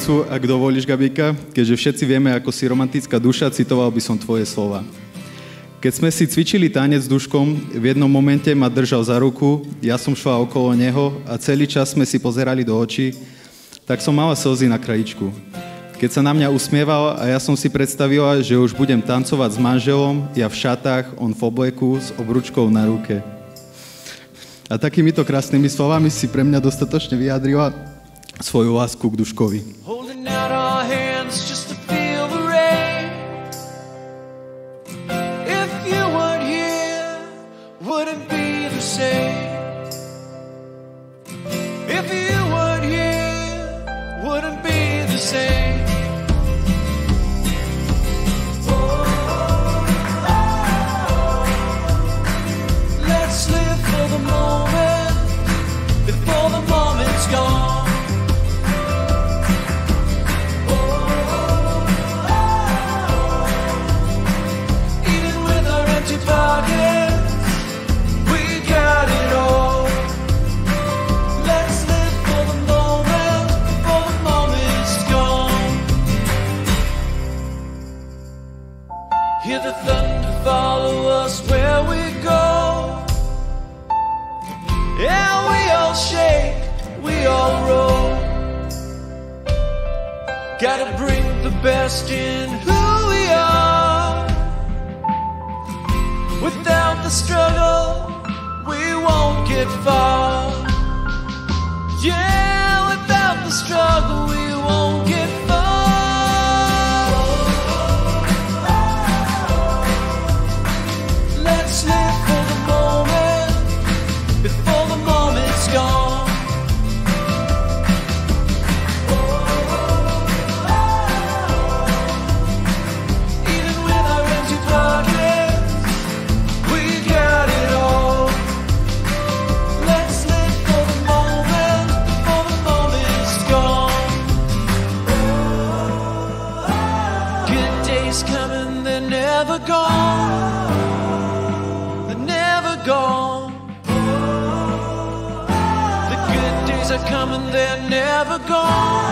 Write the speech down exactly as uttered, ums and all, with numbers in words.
budúcu, ak dovolíš, Gabika, keďže všetci vieme, ako si romantická duša, citoval by som tvoje slova. Keď sme si cvičili tanec s Duškom, v jednom momente ma držal za ruku, ja som šla okolo neho a celý čas sme si pozerali do očí, tak som mala slzy na krajičku. Keď sa na mňa usmieval a ja som si predstavila, že už budem tancovať s manželom, ja v šatách, on v obleku s obručkou na ruke. A takýmito krásnymi slovami si pre mňa dostatočne vyjadrila svoju lásku k Duškovi. Holding out our hands just to feel the rain. If you weren't here, wouldn't be the same. If you weren't here, wouldn't be the same. Let's live for the moment before the moment's gone. Even with our empty pockets, we got it all. Let's live for the moment before the moment's gone. Hear the thunder follow us where we go. Yeah, we all shake, we all roll. Gotta bring the best in who we are. Without the struggle, we won't get far. Yeah, without the struggle, we won't get far. Let's live for the moment before the moment's gone. Even with our empty pockets, we got it all. Let's live for the moment before the moment's gone. Good days coming, they're never gone. They're never gone. Are coming, they're never gone.